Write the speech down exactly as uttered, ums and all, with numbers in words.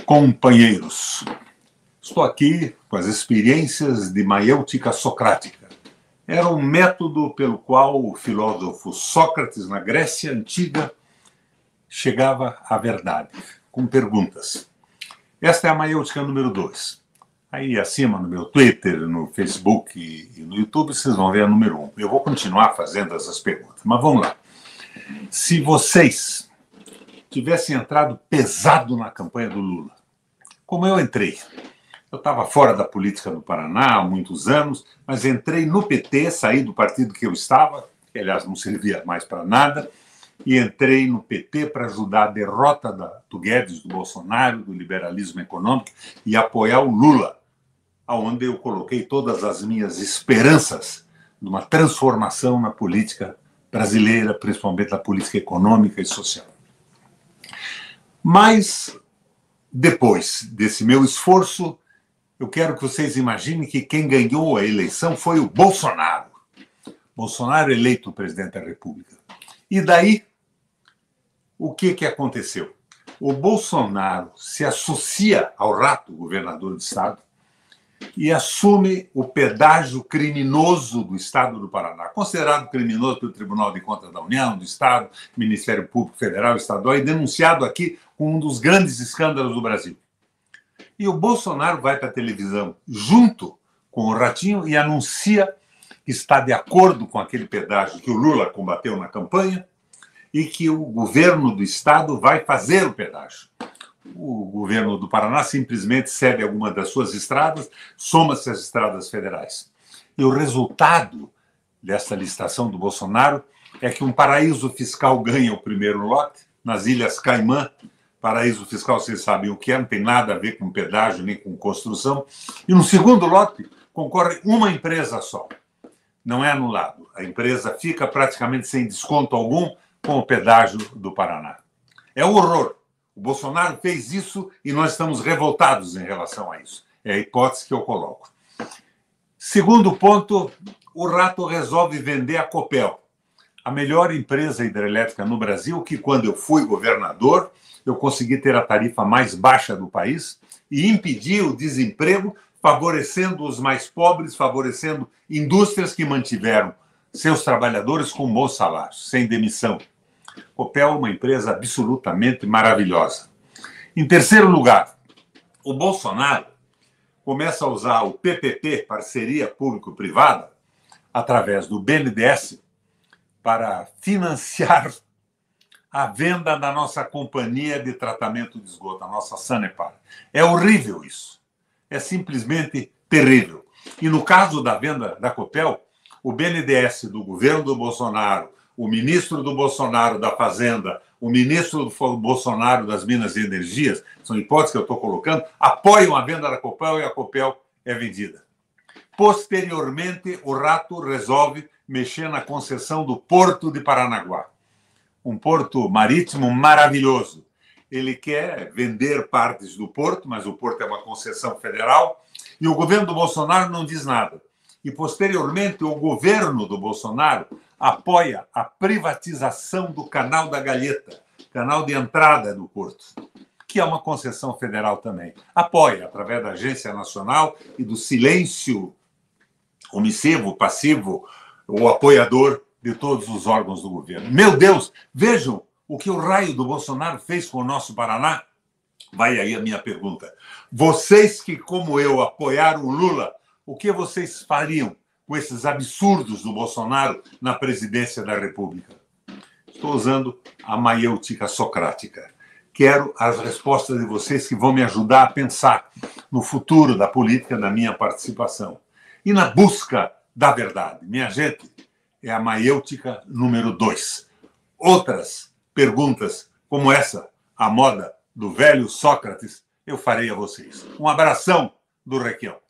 companheiros. Estou aqui com as experiências de maiêutica socrática. Era um método pelo qual o filósofo Sócrates, na Grécia Antiga, chegava à verdade, com perguntas. Esta é a maiêutica número dois. Aí acima no meu Twitter, no Facebook e no YouTube, vocês vão ver a número um. Eu vou continuar fazendo essas perguntas, mas vamos lá. Se vocês tivessem entrado pesado na campanha do Lula, como eu entrei, eu estava fora da política do Paraná há muitos anos, mas entrei no P T, saí do partido que eu estava, que aliás não servia mais para nada, e entrei no P T para ajudar a derrota da, do Guedes, do Bolsonaro, do liberalismo econômico e apoiar o Lula, onde eu coloquei todas as minhas esperanças de uma transformação na política brasileira, principalmente na política econômica e social. Mas, depois desse meu esforço, eu quero que vocês imaginem que quem ganhou a eleição foi o Bolsonaro. Bolsonaro eleito presidente da República. E daí, o que, que aconteceu? O Bolsonaro se associa ao Rato, governador do estado, e assume o pedágio criminoso do Estado do Paraná, considerado criminoso pelo Tribunal de Contas da União, do Estado, Ministério Público Federal, Estadual, e denunciado aqui como um dos grandes escândalos do Brasil. E o Bolsonaro vai para a televisão junto com o Ratinho e anuncia que está de acordo com aquele pedágio que o Lula combateu na campanha e que o governo do Estado vai fazer o pedágio. O governo do Paraná simplesmente cede alguma das suas estradas, soma-se às estradas federais. E o resultado dessa licitação do Bolsonaro é que um paraíso fiscal ganha o primeiro lote, nas Ilhas Caimã. Paraíso fiscal, vocês sabem o que é, não tem nada a ver com pedágio nem com construção. E no segundo lote concorre uma empresa só. Não é anulado. A empresa fica praticamente sem desconto algum com o pedágio do Paraná. É um horror. O Bolsonaro fez isso e nós estamos revoltados em relação a isso. É a hipótese que eu coloco. Segundo ponto, o Rato resolve vender a Copel, a melhor empresa hidrelétrica no Brasil, que quando eu fui governador, eu consegui ter a tarifa mais baixa do país e impedir o desemprego, favorecendo os mais pobres, favorecendo indústrias que mantiveram seus trabalhadores com bons salários, sem demissão. Copel é uma empresa absolutamente maravilhosa. Em terceiro lugar, o Bolsonaro começa a usar o P P P, parceria público-privada, através do B N D E S, para financiar a venda da nossa companhia de tratamento de esgoto, a nossa Sanepar. É horrível isso. É simplesmente terrível. E no caso da venda da Copel, o B N D E S do governo do Bolsonaro, o ministro do Bolsonaro da Fazenda, o ministro do Bolsonaro das Minas e Energias, são hipóteses que eu estou colocando, apoiam a venda da Copel e a Copel é vendida. Posteriormente, o Rato resolve mexer na concessão do Porto de Paranaguá, um porto marítimo maravilhoso. Ele quer vender partes do porto, mas o porto é uma concessão federal, e o governo do Bolsonaro não diz nada. E, posteriormente, o governo do Bolsonaro apoia a privatização do Canal da Galheta, canal de entrada do porto, que é uma concessão federal também. Apoia, através da Agência Nacional e do silêncio omissivo, passivo, o apoiador de todos os órgãos do governo. Meu Deus, vejam o que o raio do Bolsonaro fez com o nosso Paraná. Vai aí a minha pergunta. Vocês que, como eu, apoiaram o Lula, o que vocês fariam com esses absurdos do Bolsonaro na presidência da República? Estou usando a maiêutica socrática. Quero as respostas de vocês que vão me ajudar a pensar no futuro da política, na minha participação. E na busca da verdade. Minha gente, é a maiêutica número dois. Outras perguntas como essa, a moda do velho Sócrates, eu farei a vocês. Um abração do Requião.